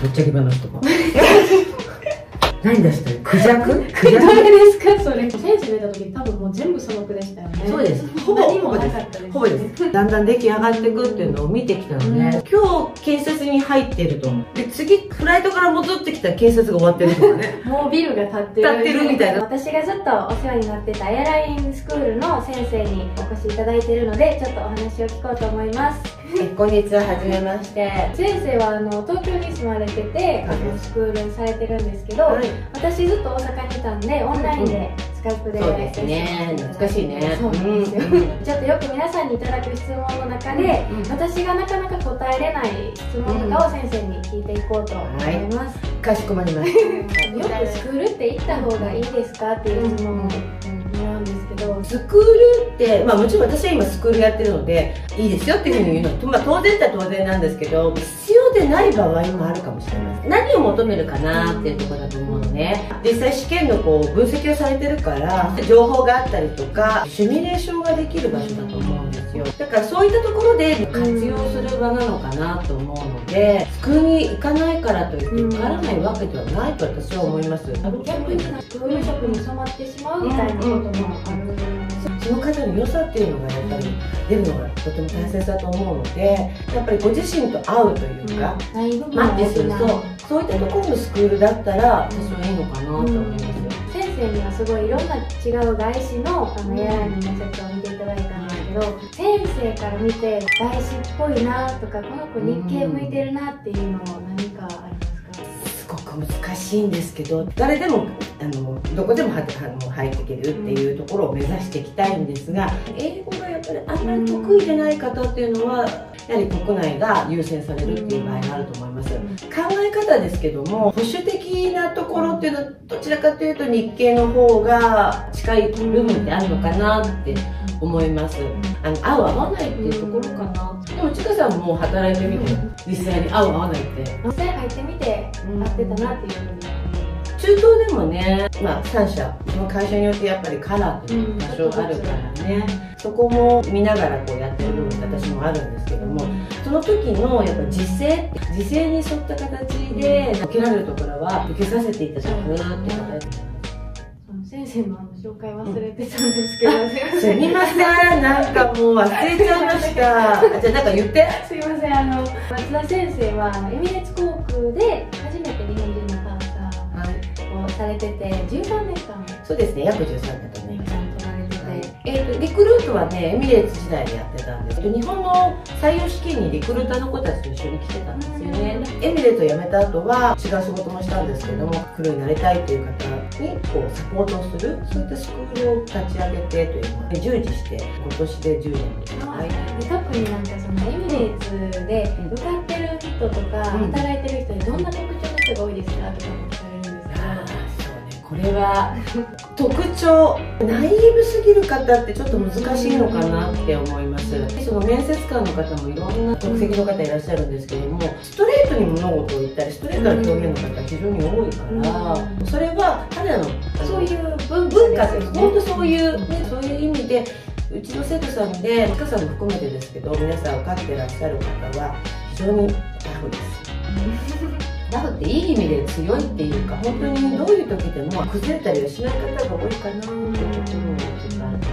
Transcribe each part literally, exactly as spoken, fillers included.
ぶっちゃけ話とか。何出したの？クジャク？ クジャクですかそれ。先生出た時多分もう全部素朴でしたよね。 そうです。ほぼほぼです。ほぼです。だんだん出来上がっていくっていうのを見てきたので、今日建設に入ってると。で、次フライトから戻ってきたら建設が終わってるとかね。 もうビルが建ってる。 建ってるみたいな。 私がずっとお世話になってたエアラインスクールの先生にお越しいただいているので、ちょっとお話を聞こうと思います。 こんにちは、はじめまして。 先生はあの東京に住まれてて、あのスクールされてるんですけど、はい、私ずっと大阪にいたんでオンラインでスカイプで、 そうですね、懐かしいね。 そうなんですよ、うん、ちょっとよく皆さんにいただく質問の中で、うん、私がなかなか答えれない質問とかを先生に聞いていこうと思います。 はい、かしこまりました。 よくスクールって行った方がいいですかっていう質問をもらうんですけど、 スクールって、まあもちろん私は今スクールやってるのでいいですよっていうふうに言うのは、まあ、当然だ当然なんですけど、必要でない場合もあるかもしれません。何を求めるかなっていうところだと思うのね。実際試験のこう分析をされてるから情報があったりとかシミュレーションができる場所だと思うんですよ。だからそういったところで活用する場なのかなと思うので、スクールに行かないからといって受からないわけではないと私は思います。 逆にスクール職に染まってしまうみたいなこともある。 その方の良さっていうのがやっぱり出るのがとても大切だと思うので、やっぱりご自身と合うというか、マッチする、そうそういったところのスクールだったら私はいいのかなと思いますよ。 先生にはすごいいろんな違う外資のあのエアラインの面接を見ていただいたんですけど、先生から見て外資っぽいなとか、この子日系向いてるなっていうのは何かありますか？ すごく難しいんですけど、誰でもあのどこでも入っていけるっていうところを目指していきたいんですが、英語がやっぱりあんまり得意でない方っていうのはやはり国内が優先されるっていう場合があると思います。考え方ですけども、保守的なところっていうのはどちらかというと日系の方が近い部分ってあるのかなって思います。あの合う合わないっていうところかな。でもちかさんも働いてみて実際に合う合わないって実際入ってみて合ってたなっていうふうに。 中東でもね、まあ、さん社、その会社によってやっぱりカラーっていう場所があるからね、うん、そこも見ながらこうやってる部分って私もあるんですけども、その時のやっぱ時勢、時勢に沿った形で受けられるところは受けさせていただくって形。 先生のあの紹介忘れてたんですけど、 すみません、なんかもう忘れちゃいました。じゃあなんか言って。 すいません、あの松田先生はエミレーツ航空で初めて日本人のパーサーをされててじゅうさんねんかん。 そうですね、約じゅうさんねんとね。 取られてて、 えーとリクルートはねエミレーツ時代でやってたんです。日本の採用試験にリクルーターの子たちと一緒に来てたんですよね。エミレートを辞めた後は違う仕事もしたんですけども、クルーになりたいという方にこうサポートをする、そういったスクールを立ち上げてというのを従事して今年でじゅうねんです。 はい、特になんかそのエミレーツで受かってる人とか、うん、働いてる人にどんな特徴の人が多いですかとかも聞かれるんですけど。 これは特徴、ナイーブすぎる方ってちょっと難しいのかなって思います。その面接官の方もいろんな国籍の方いらっしゃるんですけども、ストレートに物事を言ったりストレートな表現の方が非常に多いから、それは彼らのそういう文化です。本当そういうね、そういう意味でうちの生徒さんでちかさんも含めてですけど、皆さん受かってらっしゃる方は非常にタフです。ラフっていい意味で強いっていうか、本当にどういう時でも崩れたりはしない方が多いかなっていうところもちょっとあると思います。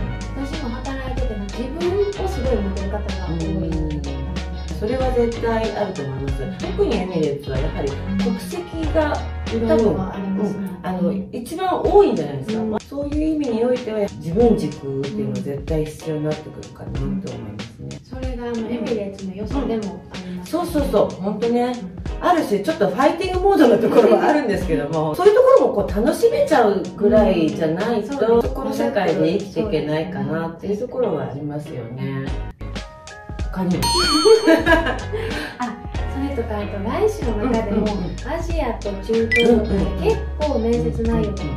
私も働いてても自分をすごい持ってる方が多い。 それは絶対あると思います。特にエミレーツはやはり国籍が多分あります、ね、あの一番多いんじゃないですか、うん、そういう意味においては自分軸っていうのは絶対必要になってくるかなと思いますね。 それがあのエミレーツの良さでもあります、 ね、そうそうそう、本当ね、ある種ちょっとファイティングモードのところはあるんですけども、そういうところもこう楽しめちゃうぐらいじゃないと、うん、そこの社会で生きていけないかなっていうところはありますよね。他にもあ、それとかあと外資の中でもアジアと中東とかで結構面接内容が違うんです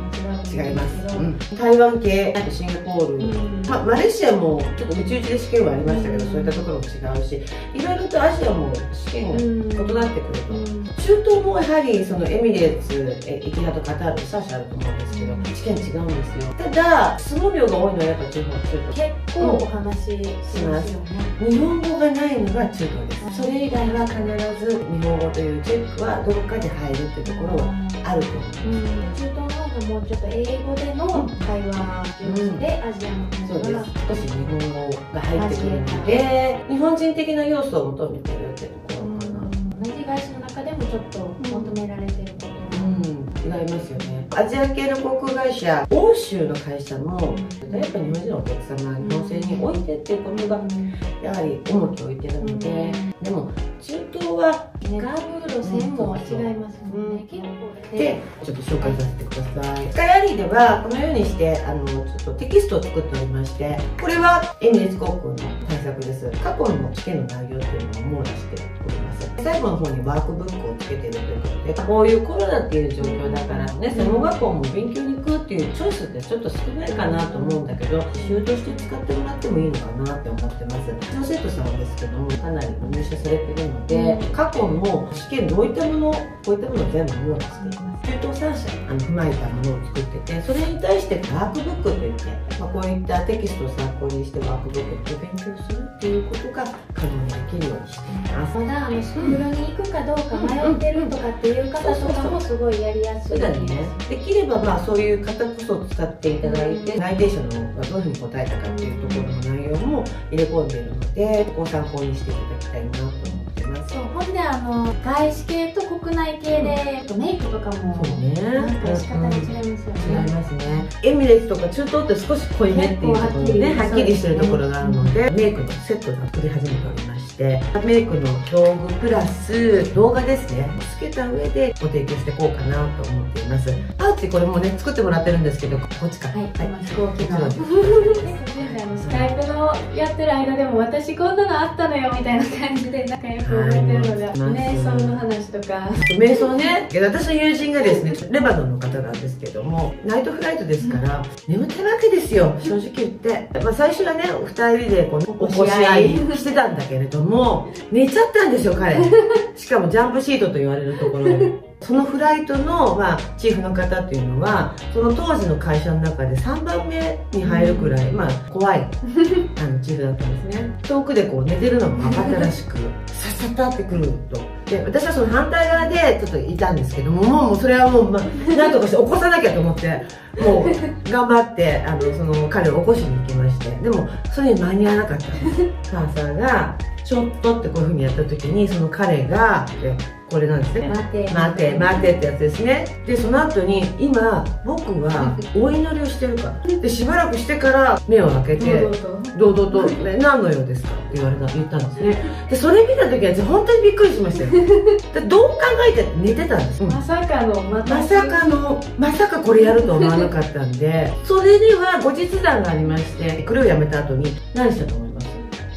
違います、うん、台湾系、あとシンガポール、うん、まあ、マレーシアもちょっとうちうちで試験はありましたけど、うん、そういったところも違うし、いろいろとアジアも試験が異なってくると、うん、中東もやはりそのエミレーツ、エティハド、カタール、さん社あると思うんですけど、試験違うんですよ。ただ相撲量が多いのはやっぱ中東、中東結構お話ししますよね。 日本語がないのが中東です。それ以外は必ず日本語というチェックはどこかで入るっていうところはあると思います。うん、 中東の方がもうちょっと英語での会話をして、アジアのそうです。少し日本語が入ってくるので、日本人的な要素を求めてるっていうところかな。 同じ会社の中でもちょっと求められてることが、 うん、違いますよね。アジア系の航空会社、欧州の会社もやっぱり日本人のお客様、日本製に置いてっていうことがやはり重きを置いてるので、うん、でも中東はガーブ路線も違いますもんね。結構でちょっと紹介させてください。スカイアリーではこのようにしてあのちょっとテキストを作っておりまして、これはエミレーツ航空の対策です。過去の試験の内容っていうのを網羅しております。最後の方にワークブックをつけてるということで、こういうコロナっていう状況だからね、専門学校も勉強に行くっていうチョイスってちょっと少ないかなと思うんだけど、仕様として使ってもらってもいいのかなって思ってます。うちの生徒さんはですけどもかなり入社されてるので、過去の試験どういったもの、こういったものを全部網羅しています。中東さん社あの踏まえたものを作ってて、それに対してワークブックといって、まあ、こういったテキストを参考にしてワークブックで勉強するっていうことが可能にできるようにしています。 まだあのスクールに行くかどうか迷ってるとかっていう方とかもすごいやりやすいです。 そうだね。できればまあそういう方こそ使っていただいて、内定者のがどういうふうに答えたかっていうところの内容も入れ込んでいるので、ご参考にしていただきたいなと思ってます。 そう、ほんであの外資系と国内系で、うん、メイクとかもそうね、 なんか仕方に違いますよね。 違いますね。エミレーツとか中東って少し濃いめっていうところでね、はっきりしてるところがあるので、メイクのセットが作り始めておりまして、メイクの道具プラス動画ですね、つけた上でご提供していこうかなと思っています。パーチこれもね作ってもらってるんですけど、こっちか。はい、 飛行機の。スカイプのやってる間でも私こんなのあったのよみたいな感じで仲良く覚えてるので、瞑想の話とか。 瞑想ね、私の友人がですね、レバノンの方なんですけども、ナイトフライトですから、眠ってるわけですよ、正直言って。まあ最初はね、ふたりでこう起こし合いしてたんだけれども、寝ちゃったんですよ、彼。しかもジャンプシートと言われるところで。そのフライトの、まあ、チーフの方っていうのはその当時の会社の中でさんばんめに入るくらい、うん、まあ怖いあのチーフだったんですね。遠くでこう寝てるのが分かったらしくさっさったってくると。で私はその反対側でちょっといたんですけども、もうそれはもう、まあ、なんとかして起こさなきゃと思ってもう頑張ってあのその彼を起こしに行きまして、でもそれに間に合わなかったんです。母さんがちょっとってこういうふうにやった時にその彼がこれなんですね、 待て待て待てってやつですね。でその後に今僕はお祈りをしてるからでしばらくしてから目を開けて堂々と「何の用ですか?」って言われた言ったんですね。でそれ見た時は私本当にびっくりしましたよ。でどう考えて寝てたんです。 まさかのまさかのまさかこれやると思わなかったんで、それでは後日談がありまして、クルーを辞めた後に何したと思います？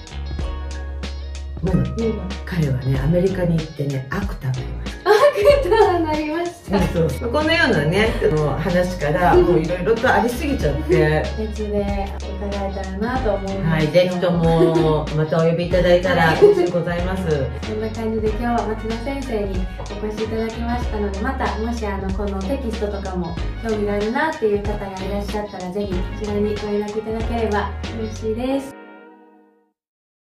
うん、彼はねアメリカに行ってねアクターになりました。 アクターになりました。 そうそう、このようなね話からもういろいろとありすぎちゃって別で伺えたらなと思います。 はい、ぜひともまたお呼びいただいたら嬉しいございます。 そんな感じで今日は松田先生にお越しいただきましたので、またもしあのこのテキストとかも興味があるなっていう方がいらっしゃったらぜひこちらにご連絡いただければ嬉しいです。